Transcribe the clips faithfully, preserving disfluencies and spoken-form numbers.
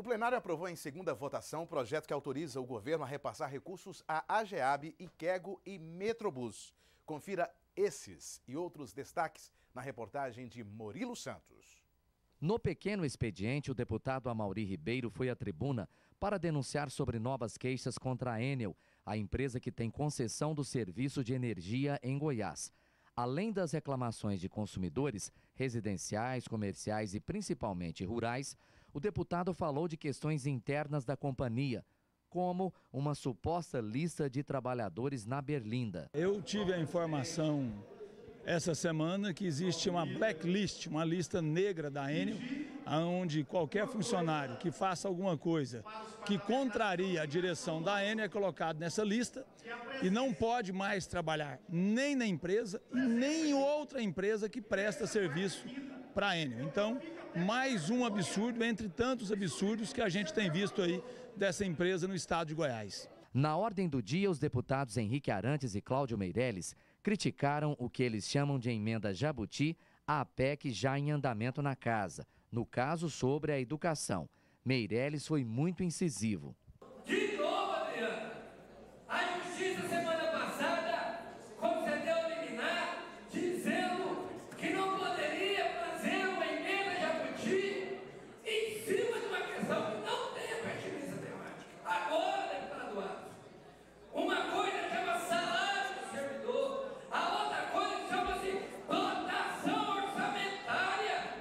plenário aprovou em segunda votação o projeto que autoriza o governo a repassar recursos à AGEAB, Iquego e Metrobus. Confira esses e outros destaques na reportagem de Murilo Santos. No pequeno expediente, o deputado Amaury Ribeiro foi à tribuna para denunciar sobre novas queixas contra a Enel, a empresa que tem concessão do serviço de energia em Goiás. Além das reclamações de consumidores, residenciais, comerciais e principalmente rurais, o deputado falou de questões internas da companhia, como uma suposta lista de trabalhadores na Berlinda. Eu tive a informação essa semana que existe uma blacklist, uma lista negra da Enel, onde qualquer funcionário que faça alguma coisa que contraria a direção da Enel é colocado nessa lista e não pode mais trabalhar nem na empresa e nem em outra empresa que presta serviço para a Enel. Então, mais um absurdo entre tantos absurdos que a gente tem visto aí dessa empresa no estado de Goiás. Na ordem do dia, os deputados Henrique Arantes e Cláudio Meirelles criticaram o que eles chamam de emenda Jabuti à P E C já em andamento na casa, no caso sobre a educação. Meirelles foi muito incisivo. De novo, Adriana, a justiça semana passada concedeu liminar dizendo que não poderia fazer uma emenda Jabuti em cima de uma questão que não tem a pertinência temática. Agora, deputado Atos, uma coisa chama salário do servidor, a outra coisa chama-se dotação orçamentária.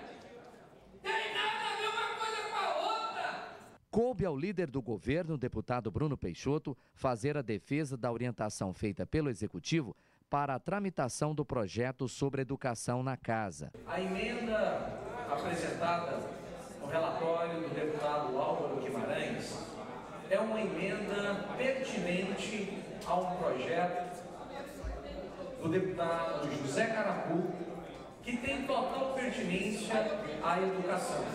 Tem nada a ver uma coisa com a outra. Coube ao líder do governo, o deputado Bruno Peixoto, fazer a defesa da orientação feita pelo Executivo para a tramitação do projeto sobre educação na casa. A emenda apresentada no relatório do deputado Álvaro Guimarães é uma emenda pertinente a um projeto do deputado José Carapu, que tem total pertinência à educação.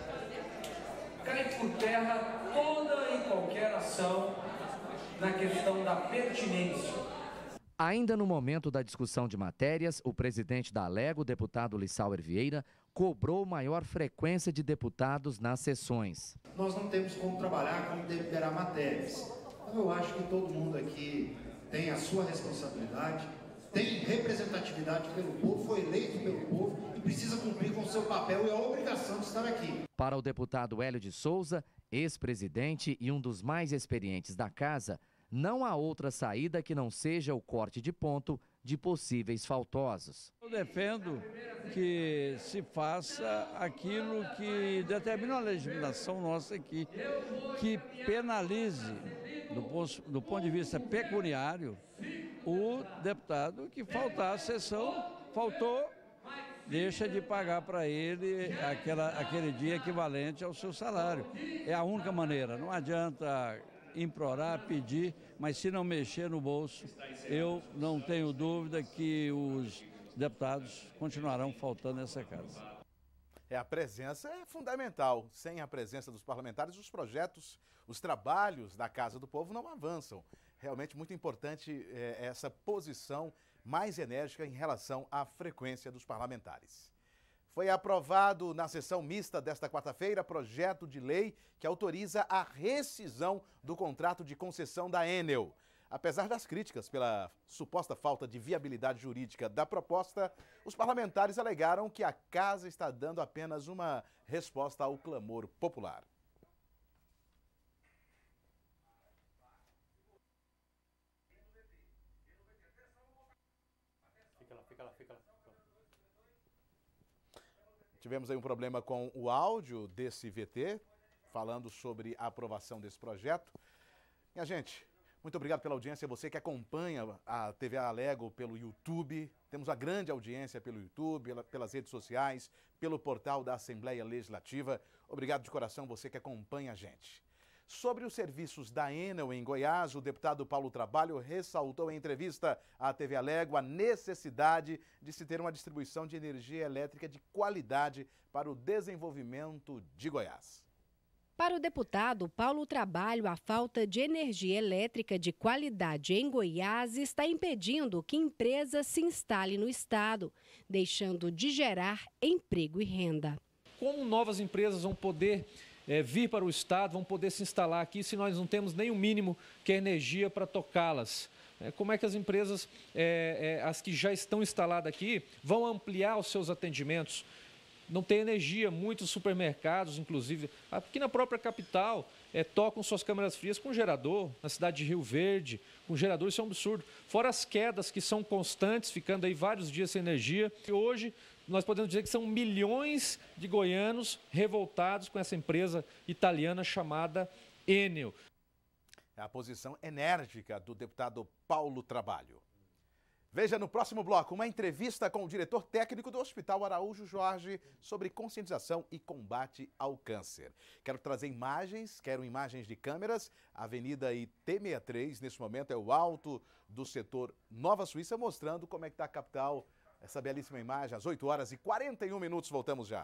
Cai por terra toda e qualquer ação na questão da pertinência. Ainda no momento da discussão de matérias, o presidente da Alego, o deputado Lissauer Vieira, cobrou maior frequência de deputados nas sessões. Nós não temos como trabalhar, como deliberar matérias. Então, eu acho que todo mundo aqui tem a sua responsabilidade, tem representatividade pelo povo, foi eleito pelo povo e precisa cumprir com o seu papel e a obrigação de estar aqui. Para o deputado Hélio de Souza, ex-presidente e um dos mais experientes da casa, não há outra saída que não seja o corte de ponto de possíveis faltosos. Eu defendo que se faça aquilo que determina a legislação nossa aqui, que penalize, do ponto, do ponto de vista pecuniário, o deputado que faltar a sessão, faltou, deixa de pagar para ele aquela, aquele dia equivalente ao seu salário. É a única maneira, não adianta implorar, pedir, mas se não mexer no bolso, eu não tenho dúvida que os deputados continuarão faltando nessa casa. É, a presença é fundamental. Sem a presença dos parlamentares, os projetos, os trabalhos da Casa do Povo não avançam. Realmente muito importante é, essa posição mais enérgica em relação à frequência dos parlamentares. Foi aprovado na sessão mista desta quarta-feira projeto de lei que autoriza a rescisão do contrato de concessão da Enel. Apesar das críticas pela suposta falta de viabilidade jurídica da proposta, os parlamentares alegaram que a casa está dando apenas uma resposta ao clamor popular. Fica lá, fica lá, fica lá. Tivemos aí um problema com o áudio desse V T, falando sobre a aprovação desse projeto. Minha gente, muito obrigado pela audiência. Você que acompanha a T V Alego pelo YouTube. Temos uma grande audiência pelo YouTube, pelas redes sociais, pelo portal da Assembleia Legislativa. Obrigado de coração você que acompanha a gente. Sobre os serviços da Enel em Goiás, o deputado Paulo Trabalho ressaltou em entrevista à T V Alego a necessidade de se ter uma distribuição de energia elétrica de qualidade para o desenvolvimento de Goiás. Para o deputado Paulo Trabalho, a falta de energia elétrica de qualidade em Goiás está impedindo que empresas se instalem no estado, deixando de gerar emprego e renda. Como novas empresas vão poder é, vir para o estado, vão poder se instalar aqui se nós não temos nem o mínimo que é energia para tocá-las. É, como é que as empresas, é, é, as que já estão instaladas aqui, vão ampliar os seus atendimentos? Não tem energia, muitos supermercados, inclusive, aqui na própria capital, é, tocam suas câmeras frias com gerador, na cidade de Rio Verde, com gerador, isso é um absurdo. Fora as quedas que são constantes, ficando aí vários dias sem energia. E hoje, nós podemos dizer que são milhões de goianos revoltados com essa empresa italiana chamada Enel. É a posição enérgica do deputado Paulo Trabalho. Veja no próximo bloco uma entrevista com o diretor técnico do Hospital Araújo Jorge sobre conscientização e combate ao câncer. Quero trazer imagens, quero imagens de câmeras. A Avenida I T sessenta e três, nesse momento, é o alto do setor Nova Suíça, mostrando como é que está a capital. Essa belíssima imagem, às oito horas e quarenta e um minutos, voltamos já.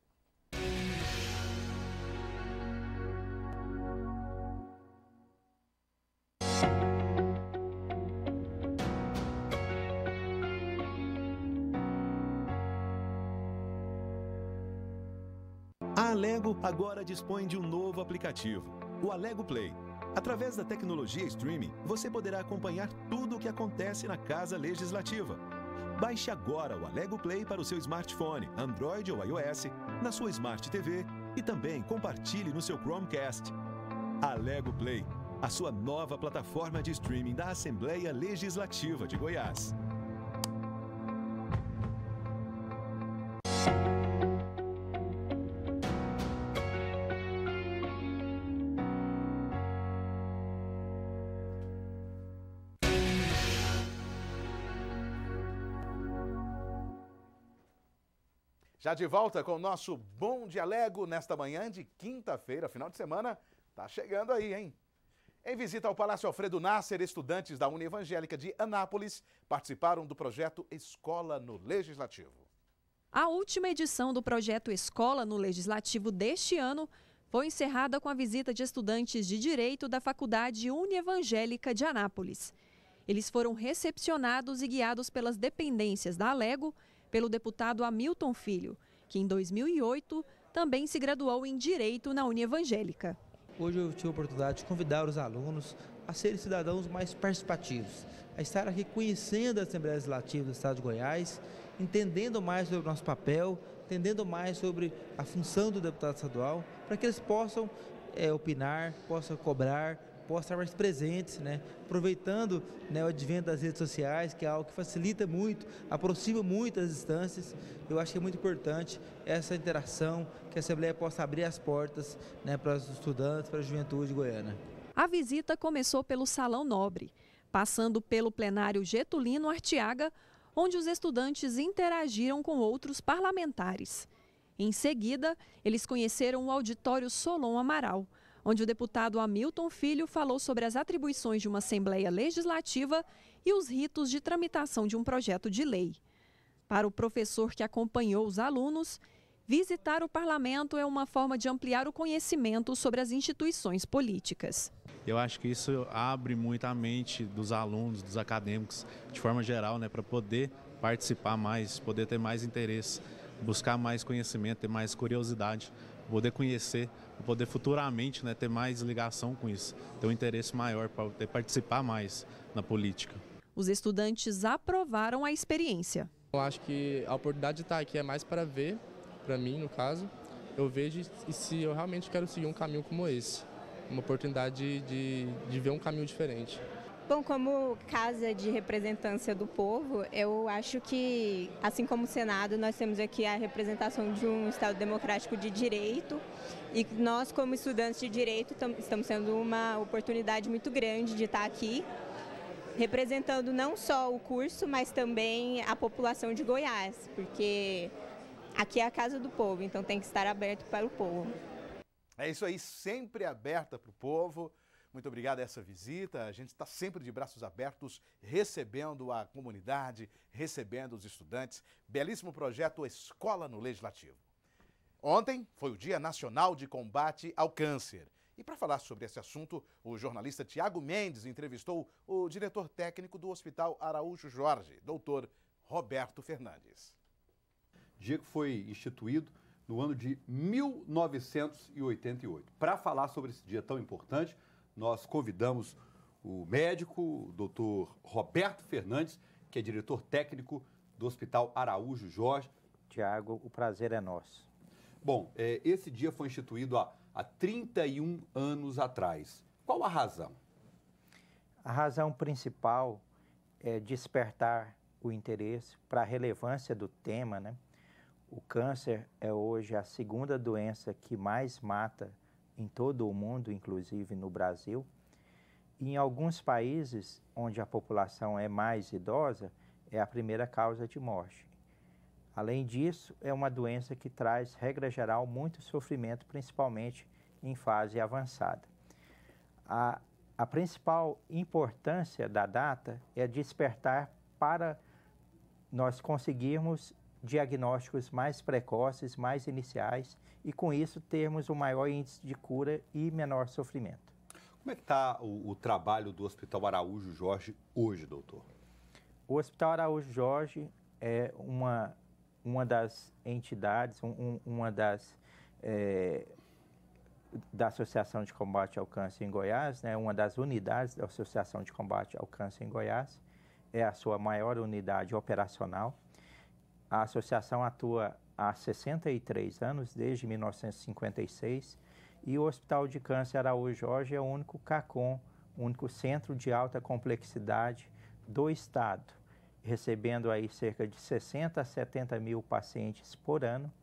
A Alego agora dispõe de um novo aplicativo, o Alego Play. Através da tecnologia streaming, você poderá acompanhar tudo o que acontece na Casa Legislativa. Baixe agora o Alego Play para o seu smartphone, Android ou iOS, na sua Smart T V e também compartilhe no seu Chromecast. Alego Play, a sua nova plataforma de streaming da Assembleia Legislativa de Goiás. Já de volta com o nosso Bom de Alego nesta manhã de quinta-feira, final de semana, tá chegando aí, hein? Em visita ao Palácio Alfredo Nasser, estudantes da União Evangélica de Anápolis participaram do projeto Escola no Legislativo. A última edição do projeto Escola no Legislativo deste ano foi encerrada com a visita de estudantes de Direito da Faculdade União Evangélica de Anápolis. Eles foram recepcionados e guiados pelas dependências da Alego, pelo deputado Hamilton Filho, que em dois mil e oito também se graduou em Direito na União Evangélica. Hoje eu tive a oportunidade de convidar os alunos a serem cidadãos mais participativos, a estar aqui conhecendo a Assembleia Legislativa do Estado de Goiás, entendendo mais sobre o nosso papel, entendendo mais sobre a função do deputado estadual, para que eles possam é, opinar, possam cobrar, possam estar mais presentes, né? Aproveitando, né, o advento das redes sociais, que é algo que facilita muito, aproxima muito as instâncias. Eu acho que é muito importante essa interação, que a Assembleia possa abrir as portas, né, para os estudantes, para a juventude goiana. A visita começou pelo Salão Nobre, passando pelo plenário Getulino Artiaga, onde os estudantes interagiram com outros parlamentares. Em seguida, eles conheceram o auditório Solon Amaral, onde o deputado Hamilton Filho falou sobre as atribuições de uma Assembleia Legislativa e os ritos de tramitação de um projeto de lei. Para o professor que acompanhou os alunos, visitar o parlamento é uma forma de ampliar o conhecimento sobre as instituições políticas. Eu acho que isso abre muito a mente dos alunos, dos acadêmicos, de forma geral, né, para poder participar mais, poder ter mais interesse, buscar mais conhecimento, ter mais curiosidade, poder conhecer, poder futuramente, né, ter mais ligação com isso, ter um interesse maior para poder participar mais na política. Os estudantes aprovaram a experiência. Eu acho que a oportunidade de estar aqui é mais para ver, para mim no caso, eu vejo e se eu realmente quero seguir um caminho como esse, uma oportunidade de, de, de ver um caminho diferente. Bom, como Casa de Representância do Povo, eu acho que, assim como o Senado, nós temos aqui a representação de um Estado democrático de direito e nós, como estudantes de direito, estamos tendo uma oportunidade muito grande de estar aqui, representando não só o curso, mas também a população de Goiás, porque aqui é a Casa do Povo, então tem que estar aberto para o povo. É isso aí, sempre aberta para o povo. Muito obrigado a essa visita. A gente está sempre de braços abertos, recebendo a comunidade, recebendo os estudantes. Belíssimo projeto Escola no Legislativo. Ontem foi o Dia Nacional de Combate ao Câncer. E para falar sobre esse assunto, o jornalista Tiago Mendes entrevistou o diretor técnico do Hospital Araújo Jorge, doutor Roberto Fernandes. Dia que foi instituído no ano de mil novecentos e oitenta e oito. Para falar sobre esse dia tão importante, nós convidamos o médico, o doutor Roberto Fernandes, que é diretor técnico do Hospital Araújo Jorge. Tiago, o prazer é nosso. Bom, é, esse dia foi instituído há, há trinta e um anos atrás. Qual a razão? A razão principal é despertar o interesse para a relevância do tema, né? O câncer é hoje a segunda doença que mais mata em todo o mundo, inclusive no Brasil. E em alguns países onde a população é mais idosa, é a primeira causa de morte. Além disso, é uma doença que traz, regra geral, muito sofrimento, principalmente em fase avançada. A, a principal importância da data é despertar para nós conseguirmos diagnósticos mais precoces, mais iniciais, e com isso termos um maior índice de cura e menor sofrimento. Como é que está o, o trabalho do Hospital Araújo Jorge hoje, doutor? O Hospital Araújo Jorge é uma, uma das entidades, um, uma das é, da Associação de Combate ao Câncer em Goiás, né, uma das unidades da Associação de Combate ao Câncer em Goiás, é a sua maior unidade operacional. A associação atua há sessenta e três anos, desde mil novecentos e cinquenta e seis, e o Hospital de Câncer Araújo Jorge é o único CACOM, o único centro de alta complexidade do estado, recebendo aí cerca de sessenta a setenta mil pacientes por ano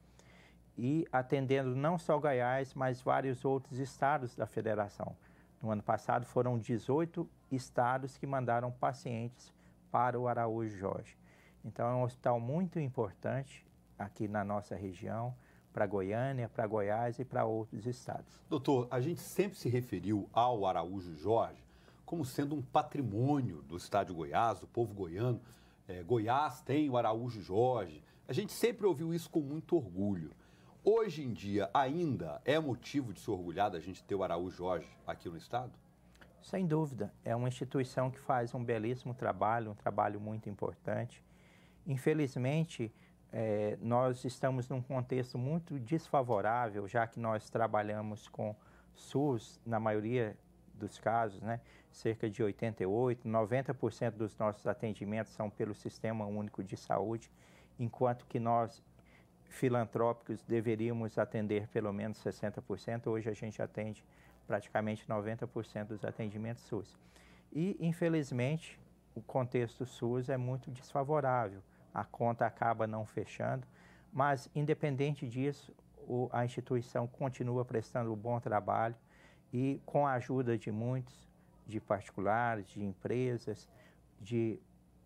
e atendendo não só Goiás, mas vários outros estados da federação. No ano passado foram dezoito estados que mandaram pacientes para o Araújo Jorge. Então é um hospital muito importante aqui na nossa região, para Goiânia, para Goiás e para outros estados. Doutor, a gente sempre se referiu ao Araújo Jorge como sendo um patrimônio do estado de Goiás, do povo goiano. É, Goiás tem o Araújo Jorge. A gente sempre ouviu isso com muito orgulho. Hoje em dia, ainda é motivo de se orgulhar da gente ter o Araújo Jorge aqui no estado? Sem dúvida. É uma instituição que faz um belíssimo trabalho, um trabalho muito importante. Infelizmente, é, nós estamos num contexto muito desfavorável, já que nós trabalhamos com SUS, na maioria dos casos, né? Cerca de oitenta e oito por cento, noventa por cento dos nossos atendimentos são pelo Sistema Único de Saúde, enquanto que nós, filantrópicos, deveríamos atender pelo menos sessenta por cento. Hoje a gente atende praticamente noventa por cento dos atendimentos SUS. E, infelizmente, o contexto SUS é muito desfavorável. A conta acaba não fechando, mas, independente disso, o, a instituição continua prestando um bom trabalho e, com a ajuda de muitos, de particulares, de empresas, de,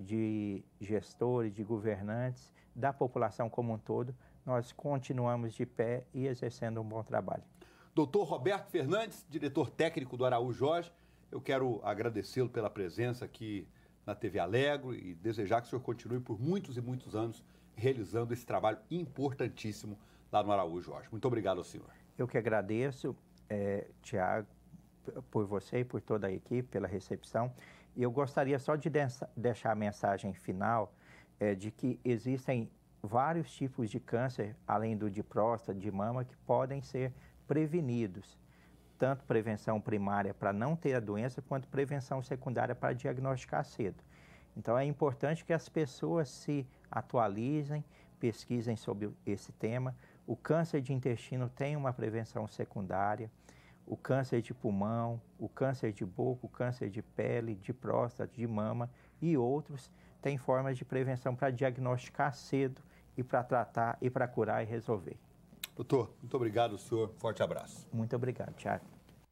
de gestores, de governantes, da população como um todo, nós continuamos de pé e exercendo um bom trabalho. Doutor Roberto Fernandes, diretor técnico do Araújo Jorge, eu quero agradecê-lo pela presença aqui na T V Alegro e desejar que o senhor continue por muitos e muitos anos realizando esse trabalho importantíssimo lá no Araújo Jorge. Muito obrigado ao senhor. Eu que agradeço, é, Tiago, por você e por toda a equipe, pela recepção. E eu gostaria só de deixar a mensagem final é, de que existem vários tipos de câncer, além do de próstata, de mama, que podem ser prevenidos. Tanto prevenção primária para não ter a doença, quanto prevenção secundária para diagnosticar cedo. Então é importante que as pessoas se atualizem, pesquisem sobre esse tema. O câncer de intestino tem uma prevenção secundária, o câncer de pulmão, o câncer de boca, o câncer de pele, de próstata, de mama e outros têm formas de prevenção para diagnosticar cedo e para tratar e para curar e resolver. Doutor, muito obrigado, senhor. Forte abraço. Muito obrigado, Tiago.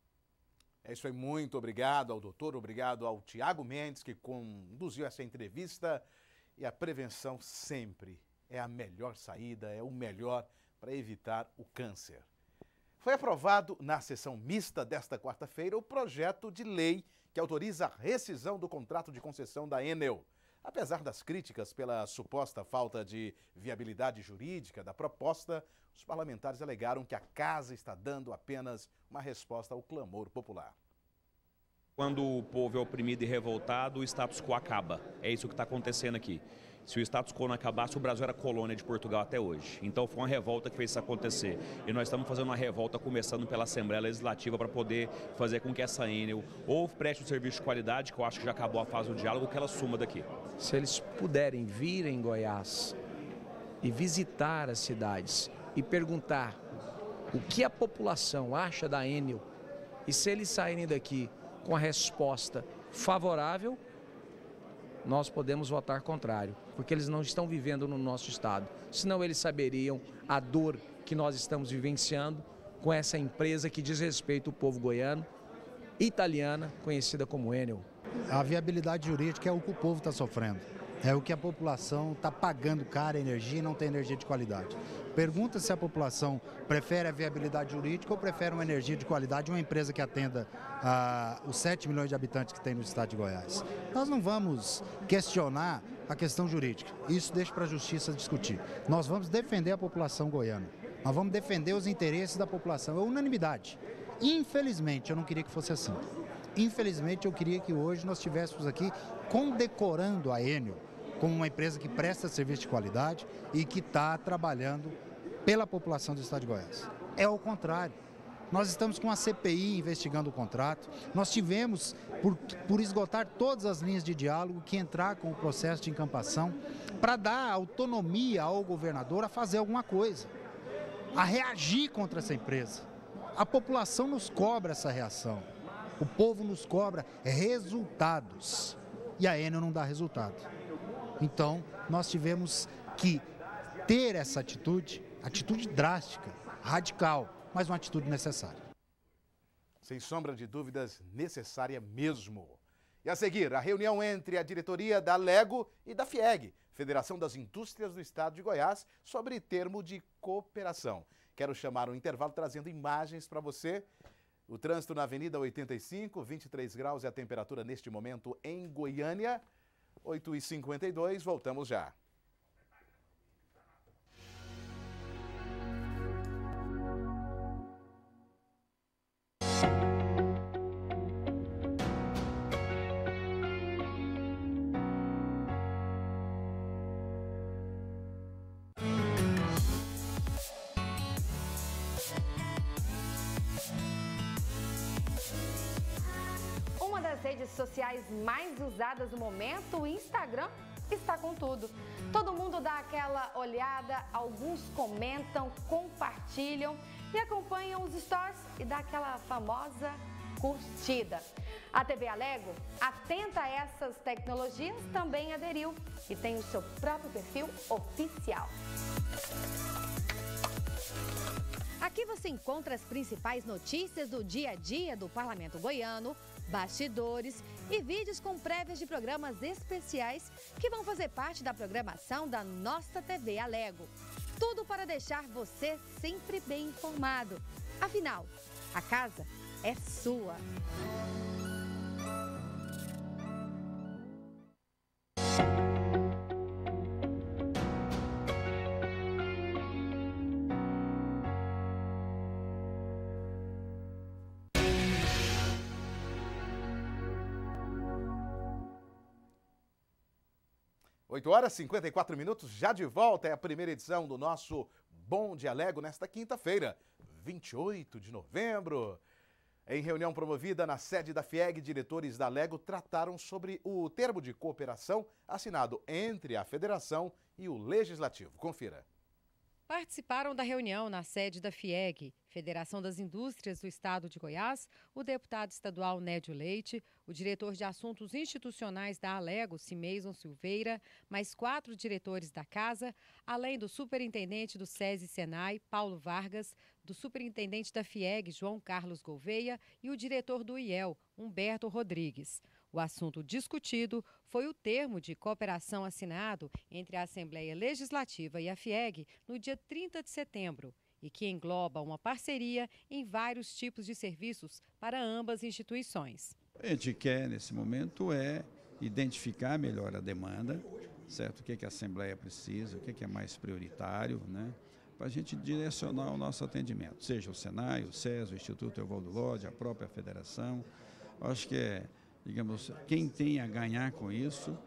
É isso aí, muito obrigado ao doutor, obrigado ao Tiago Mendes, que conduziu essa entrevista. E a prevenção sempre é a melhor saída, é o melhor para evitar o câncer. Foi aprovado na sessão mista desta quarta-feira o projeto de lei que autoriza a rescisão do contrato de concessão da Enel. Apesar das críticas pela suposta falta de viabilidade jurídica da proposta, os parlamentares alegaram que a casa está dando apenas uma resposta ao clamor popular. Quando o povo é oprimido e revoltado, o status quo acaba. É isso que está acontecendo aqui. Se o status quo não acabasse, o Brasil era colônia de Portugal até hoje. Então foi uma revolta que fez isso acontecer. E nós estamos fazendo uma revolta começando pela Assembleia Legislativa para poder fazer com que essa Enel ou preste um serviço de qualidade, que eu acho que já acabou a fase do diálogo, que ela suma daqui. Se eles puderem vir em Goiás e visitar as cidades e perguntar o que a população acha da Enel, e se eles saírem daqui com a resposta favorável, nós podemos votar contrário, porque eles não estão vivendo no nosso estado. Senão eles saberiam a dor que nós estamos vivenciando com essa empresa que diz respeito ao povo goiano, italiana, conhecida como Enel. A viabilidade jurídica é o que o povo está sofrendo. É o que a população está pagando cara a energia e não tem energia de qualidade. Pergunta se a população prefere a viabilidade jurídica ou prefere uma energia de qualidade, uma empresa que atenda ah, os sete milhões de habitantes que tem no estado de Goiás. Nós não vamos questionar a questão jurídica. Isso deixa para a justiça discutir. Nós vamos defender a população goiana. Nós vamos defender os interesses da população. É unanimidade. Infelizmente, eu não queria que fosse assim. Infelizmente, eu queria que hoje nós estivéssemos aqui condecorando a Enel como uma empresa que presta serviço de qualidade e que está trabalhando pela população do estado de Goiás. É o contrário. Nós estamos com a C P I investigando o contrato, nós tivemos, por, por esgotar todas as linhas de diálogo, que entrar com o processo de encampação para dar autonomia ao governador a fazer alguma coisa, a reagir contra essa empresa. A população nos cobra essa reação, o povo nos cobra resultados e a Enel não dá resultado. Então, nós tivemos que ter essa atitude, atitude drástica, radical, mas uma atitude necessária. Sem sombra de dúvidas, necessária mesmo. E a seguir, a reunião entre a diretoria da Lego e da FIEG, Federação das Indústrias do Estado de Goiás, sobre termo de cooperação. Quero chamar um intervalo trazendo imagens para você. O trânsito na Avenida oitenta e cinco, vinte e três graus é a temperatura neste momento em Goiânia. oito e cinquenta e dois, voltamos já. Redes sociais mais usadas no momento, o Instagram está com tudo. Todo mundo dá aquela olhada, alguns comentam, compartilham e acompanham os stories e dá aquela famosa curtida. A T V Alego, atenta a essas tecnologias, também aderiu e tem o seu próprio perfil oficial. Aqui você encontra as principais notícias do dia a dia do Parlamento Goiano, bastidores e vídeos com prévias de programas especiais que vão fazer parte da programação da nossa T V Alego. Tudo para deixar você sempre bem informado. Afinal, a casa é sua. oito horas e cinquenta e quatro minutos, já de volta, é a primeira edição do nosso Bom Dia Alego nesta quinta-feira, vinte e oito de novembro. Em reunião promovida na sede da FIEG, diretores da Alego trataram sobre o termo de cooperação assinado entre a Federação e o Legislativo. Confira. Participaram da reunião na sede da FIEG, Federação das Indústrias do Estado de Goiás, o deputado estadual Nédio Leite, o diretor de Assuntos Institucionais da Alego, Cimeison Silveira, mais quatro diretores da casa, além do superintendente do SESI Senai, Paulo Vargas, do superintendente da FIEG, João Carlos Gouveia, e o diretor do I E L, Humberto Rodrigues. O assunto discutido foi o termo de cooperação assinado entre a Assembleia Legislativa e a FIEG no dia trinta de setembro e que engloba uma parceria em vários tipos de serviços para ambas instituições. O que a gente quer nesse momento é identificar melhor a demanda, certo? O que, é que a Assembleia precisa, o que, é que é mais prioritário, né? Para a gente direcionar o nosso atendimento, seja o Senai, o SES, o Instituto Evaldo Lodge, a própria Federação. Acho que é, digamos, quem tem a ganhar com isso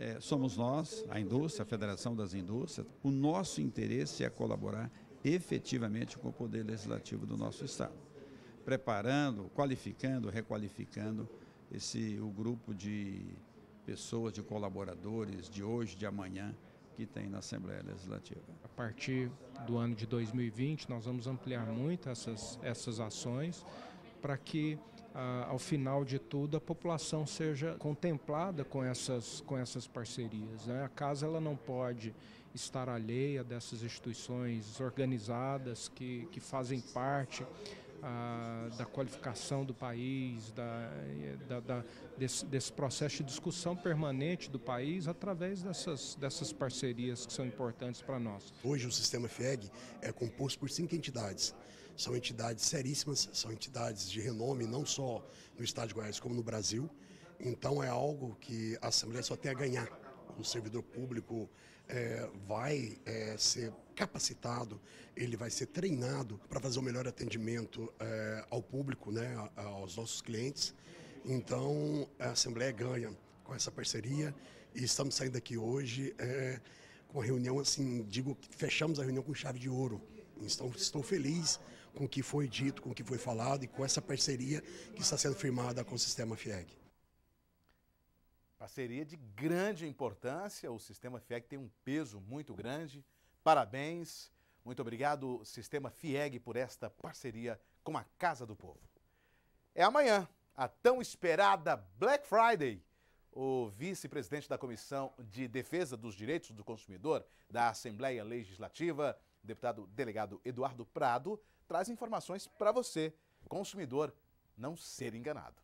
é, somos nós, a indústria, a Federação das Indústrias. O nosso interesse é colaborar efetivamente com o Poder Legislativo do nosso Estado, preparando, qualificando, requalificando esse, o grupo de pessoas, de colaboradores de hoje, de amanhã, que tem na Assembleia Legislativa. A partir do ano de dois mil e vinte, nós vamos ampliar muito essas, essas ações para que, ah, ao final de tudo, a população seja contemplada com essas, com essas parcerias, né? A casa ela não pode estar alheia dessas instituições organizadas que, que fazem parte ah, da qualificação do país, da, da, da, desse, desse processo de discussão permanente do país através dessas, dessas parcerias que são importantes para nós. Hoje o sistema FIEG é composto por cinco entidades. São entidades seríssimas, são entidades de renome não só no Estado de Goiás como no Brasil. Então é algo que a Assembleia só tem a ganhar. O servidor público é, vai é, ser capacitado, ele vai ser treinado para fazer o melhor atendimento é, ao público, né, aos nossos clientes. Então a Assembleia ganha com essa parceria e estamos saindo daqui hoje é, com uma reunião, assim, digo que fechamos a reunião com chave de ouro. Então estou feliz com o que foi dito, com o que foi falado e com essa parceria que está sendo firmada com o sistema FIEG. Parceria de grande importância, o Sistema FIEG tem um peso muito grande. Parabéns, muito obrigado, Sistema FIEG, por esta parceria com a Casa do Povo. É amanhã, a tão esperada Black Friday. O vice-presidente da Comissão de Defesa dos Direitos do Consumidor da Assembleia Legislativa, deputado delegado Eduardo Prado, traz informações para você, consumidor, não ser enganado.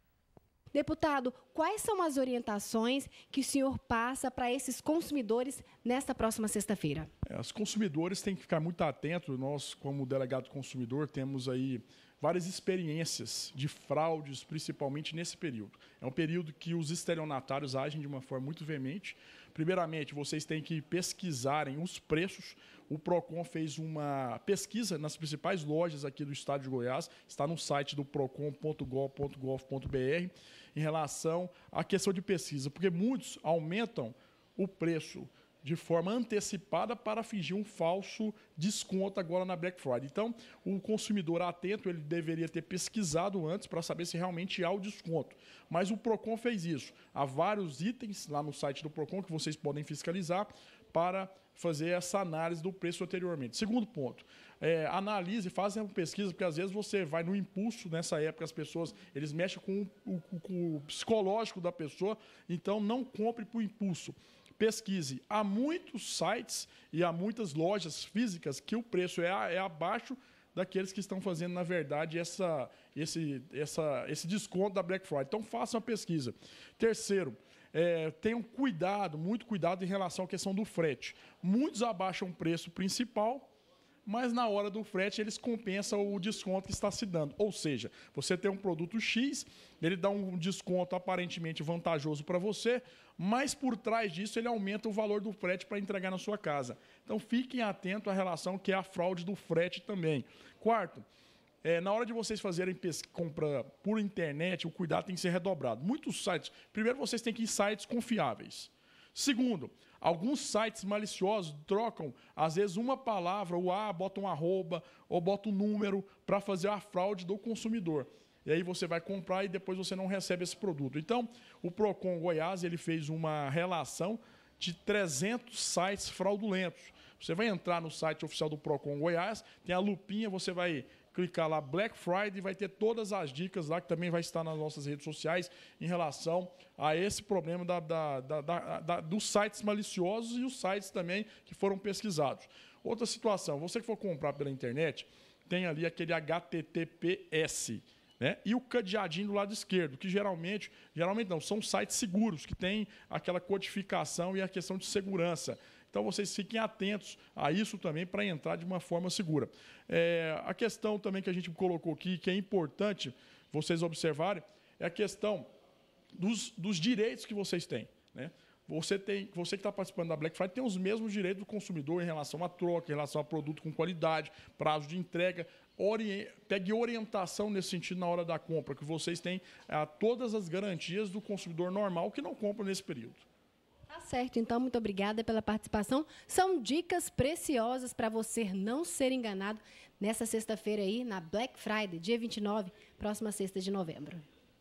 Deputado, quais são as orientações que o senhor passa para esses consumidores nesta próxima sexta-feira? É, os consumidores têm que ficar muito atentos. Nós, como delegado consumidor, temos aí várias experiências de fraudes, principalmente nesse período. É um período que os estelionatários agem de uma forma muito veemente. Primeiramente, vocês têm que pesquisarem os preços. O Procon fez uma pesquisa nas principais lojas aqui do estado de Goiás, está no site do procon ponto gov ponto gov ponto br, em relação à questão de pesquisa, porque muitos aumentam o preço de forma antecipada para fingir um falso desconto agora na Black Friday. Então, o consumidor atento, ele deveria ter pesquisado antes para saber se realmente há o desconto. Mas o Procon fez isso. Há vários itens lá no site do Procon que vocês podem fiscalizar para fazer essa análise do preço anteriormente. Segundo ponto, é, analise, faça uma pesquisa, porque às vezes você vai no impulso, nessa época as pessoas, eles mexem com o, com, com o psicológico da pessoa, então não compre por impulso. Pesquise. Há muitos sites e há muitas lojas físicas que o preço é, é abaixo daqueles que estão fazendo, na verdade, essa, esse, essa, esse desconto da Black Friday. Então, faça uma pesquisa. Terceiro, é, tenham cuidado, muito cuidado em relação à questão do frete. Muitos abaixam o preço principal, mas na hora do frete eles compensam o desconto que está se dando. Ou seja, você tem um produto X, ele dá um desconto aparentemente vantajoso para você, mas por trás disso ele aumenta o valor do frete para entregar na sua casa. Então fiquem atentos à relação que é a fraude do frete também. Quarto, é, na hora de vocês fazerem compra por internet, o cuidado tem que ser redobrado. Muitos sites, primeiro vocês têm que ir em sites confiáveis. Segundo, alguns sites maliciosos trocam, às vezes, uma palavra, o A, bota um arroba, ou bota um número, para fazer a fraude do consumidor. E aí você vai comprar e depois você não recebe esse produto. Então, o Procon Goiás, ele fez uma relação de trezentos sites fraudulentos. Você vai entrar no site oficial do Procon Goiás, tem a lupinha, você vai clicar lá Black Friday, vai ter todas as dicas lá, que também vai estar nas nossas redes sociais, em relação a esse problema da, da, da, da, da, dos sites maliciosos e os sites também que foram pesquisados. Outra situação, você que for comprar pela internet, tem ali aquele H T T P S, né? E o cadeadinho do lado esquerdo, que geralmente, geralmente não, são sites seguros, que tem aquela codificação e a questão de segurança. Então, vocês fiquem atentos a isso também para entrar de uma forma segura. É, a questão também que a gente colocou aqui, que é importante vocês observarem, é a questão dos, dos direitos que vocês têm, né? Você, tem, você que está participando da Black Friday tem os mesmos direitos do consumidor em relação à troca, em relação a produto com qualidade, prazo de entrega. Orient, pegue orientação nesse sentido na hora da compra, que vocês têm ah, todas as garantias do consumidor normal que não compra nesse período. Tá certo, então, muito obrigada pela participação. São dicas preciosas para você não ser enganado nessa sexta-feira aí, na Black Friday, dia vinte e nove, próxima sexta de novembro.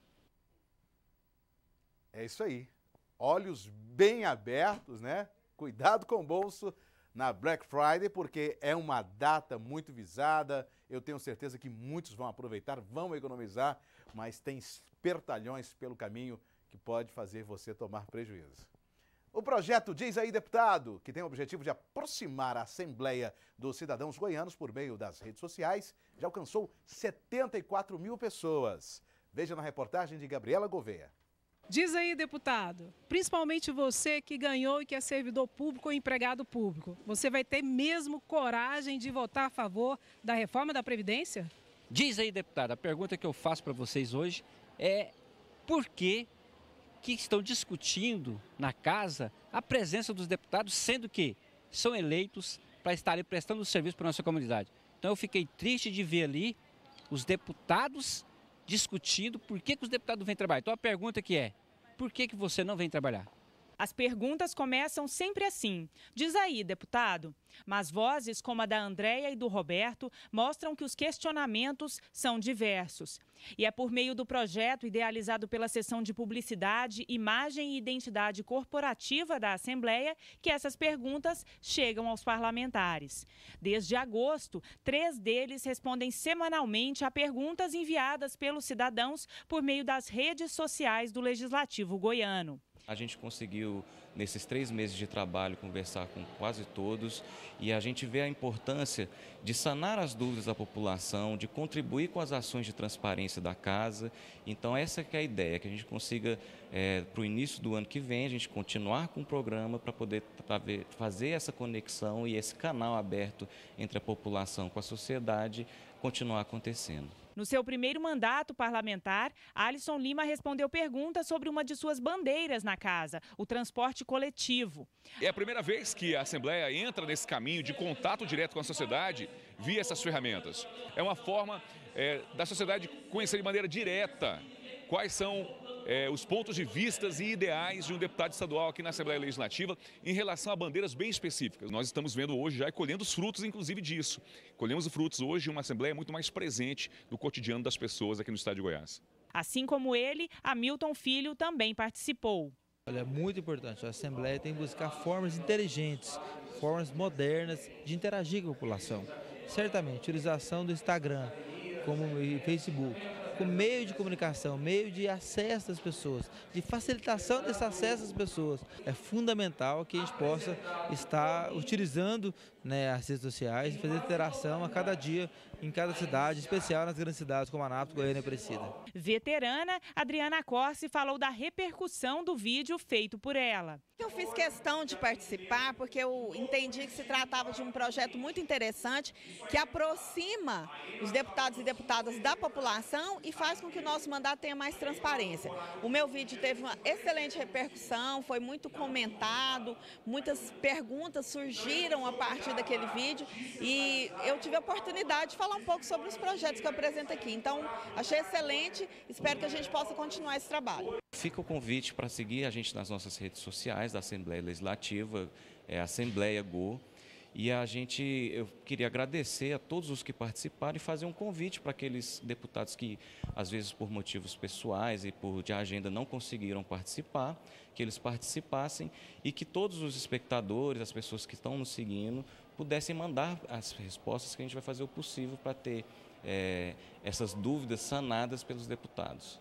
É isso aí. Olhos bem abertos, né? Cuidado com o bolso na Black Friday, porque é uma data muito visada. Eu tenho certeza que muitos vão aproveitar, vão economizar, mas tem espertalhões pelo caminho que pode fazer você tomar prejuízo. O projeto Diz Aí, Deputado, que tem o objetivo de aproximar a Assembleia dos cidadãos goianos por meio das redes sociais, já alcançou setenta e quatro mil pessoas. Veja na reportagem de Gabriela Gouveia. Diz aí, deputado, principalmente você que ganhou e que é servidor público ou empregado público, você vai ter mesmo coragem de votar a favor da reforma da Previdência? Diz aí, deputado, a pergunta que eu faço para vocês hoje é por que que estão discutindo na casa a presença dos deputados, sendo que são eleitos para estarem prestando serviço para a nossa comunidade. Então eu fiquei triste de ver ali os deputados discutindo por que, que os deputados vêm trabalhar. Então a pergunta que é, por que, que você não vem trabalhar? As perguntas começam sempre assim. Diz aí, deputado. Mas vozes como a da Andréia e do Roberto mostram que os questionamentos são diversos. E é por meio do projeto idealizado pela Seção de Publicidade, Imagem e Identidade Corporativa da Assembleia que essas perguntas chegam aos parlamentares. Desde agosto, três deles respondem semanalmente a perguntas enviadas pelos cidadãos por meio das redes sociais do Legislativo goiano. A gente conseguiu, nesses três meses de trabalho, conversar com quase todos e a gente vê a importância de sanar as dúvidas da população, de contribuir com as ações de transparência da casa. Então essa que é a ideia, que a gente consiga, é, para o início do ano que vem, a gente continuar com o programa para poder fazer essa conexão e esse canal aberto entre a população com a sociedade continuar acontecendo. No seu primeiro mandato parlamentar, Alisson Lima respondeu perguntas sobre uma de suas bandeiras na casa, o transporte coletivo. É a primeira vez que a Assembleia entra nesse caminho de contato direto com a sociedade via essas ferramentas. É uma forma é, da sociedade conhecer de maneira direta quais são é, os pontos de vistas e ideais de um deputado estadual aqui na Assembleia Legislativa em relação a bandeiras bem específicas. Nós estamos vendo hoje já e colhendo os frutos, inclusive, disso. Colhemos os frutos hoje de uma Assembleia muito mais presente no cotidiano das pessoas aqui no estado de Goiás. Assim como ele, Hamilton Filho também participou. Olha, é muito importante. A Assembleia tem que buscar formas inteligentes, formas modernas de interagir com a população. Certamente, a utilização do Instagram como o Facebook, como meio de comunicação, meio de acesso das pessoas, de facilitação desse acesso às pessoas. É fundamental que a gente possa estar utilizando, né, as redes sociais e fazer interação a cada dia em cada cidade, em especial nas grandes cidades como Anápolis, Goiânia e Aparecida. Veterana, Adriana Corsi falou da repercussão do vídeo feito por ela. Eu fiz questão de participar porque eu entendi que se tratava de um projeto muito interessante que aproxima os deputados e deputadas da população e faz com que o nosso mandato tenha mais transparência. O meu vídeo teve uma excelente repercussão, foi muito comentado, muitas perguntas surgiram a partir daquele vídeo e eu tive a oportunidade de falar um pouco sobre os projetos que eu apresento aqui. Então, achei excelente, espero que a gente possa continuar esse trabalho. Fica o convite para seguir a gente nas nossas redes sociais da Assembleia Legislativa, é Assembleia Go. E a gente, eu queria agradecer a todos os que participaram e fazer um convite para aqueles deputados que, às vezes, por motivos pessoais e por de agenda não conseguiram participar, que eles participassem e que todos os espectadores, as pessoas que estão nos seguindo, pudessem mandar as respostas que a gente vai fazer o possível para ter é, essas dúvidas sanadas pelos deputados.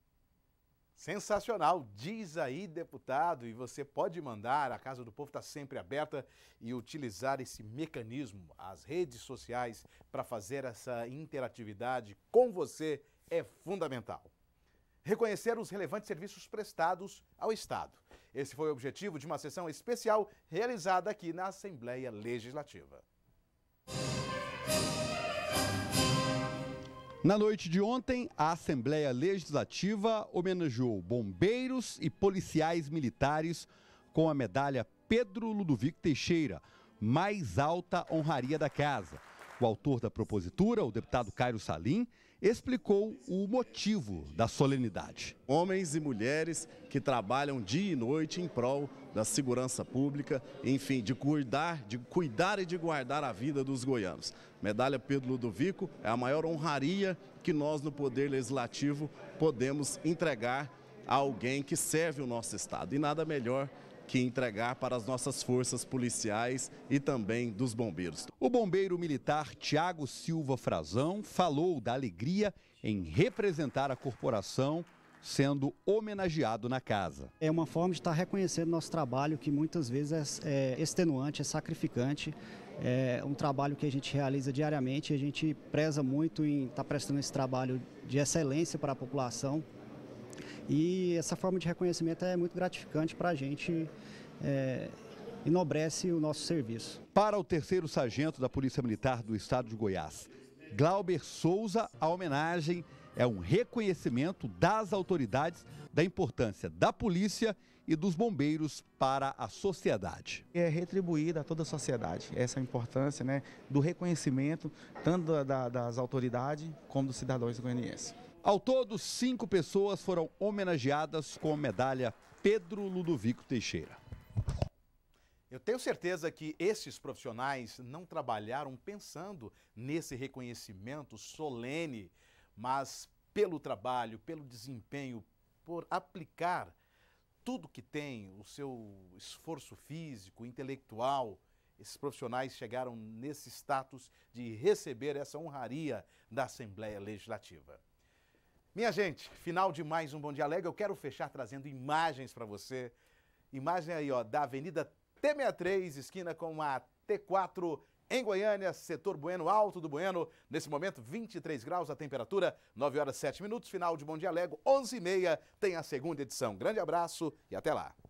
Sensacional, diz aí, deputado, e você pode mandar, a Casa do Povo está sempre aberta e utilizar esse mecanismo, as redes sociais, para fazer essa interatividade com você é fundamental. Reconhecer os relevantes serviços prestados ao Estado. Esse foi o objetivo de uma sessão especial realizada aqui na Assembleia Legislativa. Na noite de ontem, a Assembleia Legislativa homenageou bombeiros e policiais militares com a medalha Pedro Ludovico Teixeira, mais alta honraria da casa. O autor da propositura, o deputado Cairo Salim, explicou o motivo da solenidade. Homens e mulheres que trabalham dia e noite em prol da segurança pública, enfim, de cuidar, de cuidar e de guardar a vida dos goianos. Medalha Pedro Ludovico é a maior honraria que nós no Poder Legislativo podemos entregar a alguém que serve o nosso Estado. E nada melhor que entregar para as nossas forças policiais e também dos bombeiros. O bombeiro militar Tiago Silva Frazão falou da alegria em representar a corporação sendo homenageado na casa. É uma forma de estar reconhecendo nosso trabalho, que muitas vezes é, é extenuante, é sacrificante, é um trabalho que a gente realiza diariamente, a gente preza muito em estar prestando esse trabalho de excelência para a população. E essa forma de reconhecimento é muito gratificante para a gente, é, enobrece o nosso serviço. Para o terceiro sargento da Polícia Militar do Estado de Goiás, Glauber Souza, a homenagem é um reconhecimento das autoridades da importância da polícia e dos bombeiros para a sociedade. É retribuída a toda a sociedade, essa é a importância, né, do reconhecimento, tanto da, da, das autoridades como dos cidadãos goianienses. Ao todo, cinco pessoas foram homenageadas com a medalha Pedro Ludovico Teixeira. Eu tenho certeza que esses profissionais não trabalharam pensando nesse reconhecimento solene, mas pelo trabalho, pelo desempenho, por aplicar tudo que tem, o seu esforço físico, intelectual. Esses profissionais chegaram nesse status de receber essa honraria da Assembleia Legislativa. Minha gente, final de mais um Bom Dia Alegre. Eu quero fechar trazendo imagens para você. Imagem aí, ó, da Avenida T sessenta e três, esquina com a T quatro, em Goiânia, setor Bueno, Alto do Bueno. Nesse momento, vinte e três graus a temperatura, nove horas e sete minutos. Final de Bom Dia Alegre, onze e meia, tem a segunda edição. Grande abraço e até lá.